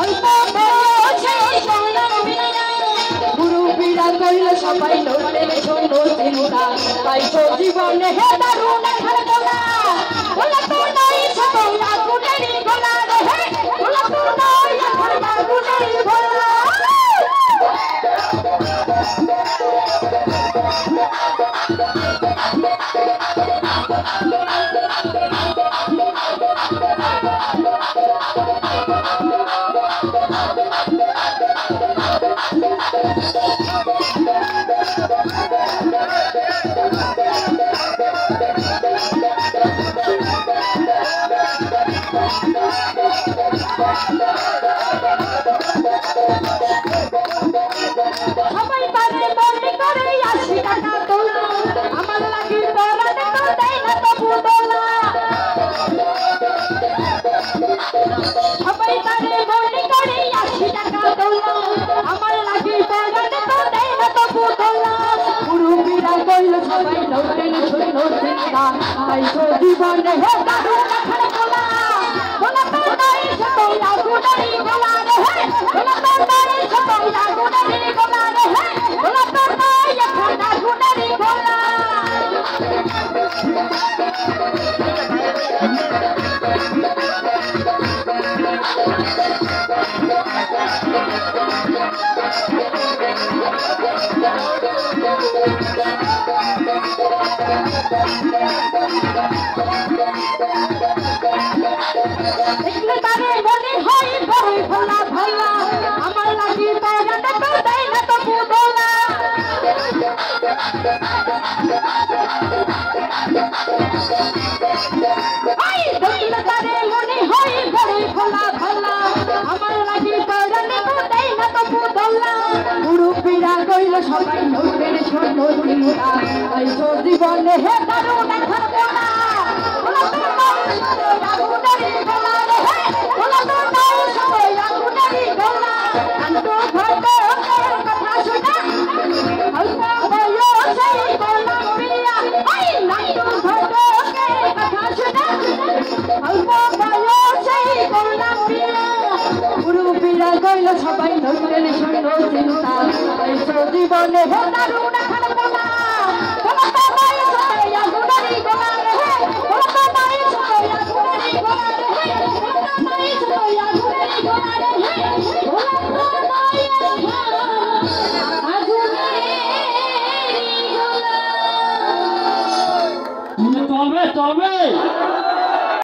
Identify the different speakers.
Speaker 1: অল্প বয়সে করলাম বিয়া মুরব্বিরা কইল সবাই নড়লেন শোনো চিন্তা তাই তো জীবনে হে দারুণ খেলা বলা তো নাই সবাই আগুনেরই গলা রে হে বলা তো নাই এখন আগুনেরই গলা সবাই পারে মনে করে 80 টাকা তোলা আমার লাগি পরাতে তো দেয় না তবু দোলা সবাই পারে মনে করে 80 টাকা তোলা আমার লাগি পরাতে তো দেয় না তবু দোলা মুরব্বিরা কইল সবাই নড়লেন শূন্য চিন্তা তাই তো জীবনে হে দারুণ খেলা বলা তো নাই সবাই আগুনেরই গলা রে হে বলা তো নাই সবাই আগুনেরই গলা রে হে বলা তো নাই এখন আগুনেরই গলা দেখলে তারে মনে হয় বড় ভোলা ভোলা আমার লাগি পরাতে তো দেয় না তবু দোলা দেখলে তারে মনে হয় বড় ভোলা ভোলা আমার লাগি পরাতে তো দেয় না তবু দোলা মুরব্বিরা কইল সবাই নড়লেন শোনো চিন্তা তাই তো জীবনে হে দারুণ খেলা বলা তো নাই সবাই আগুনেরই গলা রে হে বলা তো নাই সবাই আগুনেরই গলা আনতো ঘটে কথা শুনা অল্প বয়সে করলাম বিয়া নাইতো ঘটে কথা শুনা অল্প বয়সে করলাম বিয়া মুরব্বিরা কইল সবাই নড়লেন শোনো চিন্তা তাই তো জীবনে হে দারুণ খেলা বলা তো নাই সবাই আগুনেরই গলা রে হে বলা তো নাই সবাই আগুনেরই গলা রে হে বলা তো নাই সবাই আগুনেরই গলা রে হে বলা তো নাই আগুনেরই গলা
Speaker 2: চলবে চলবে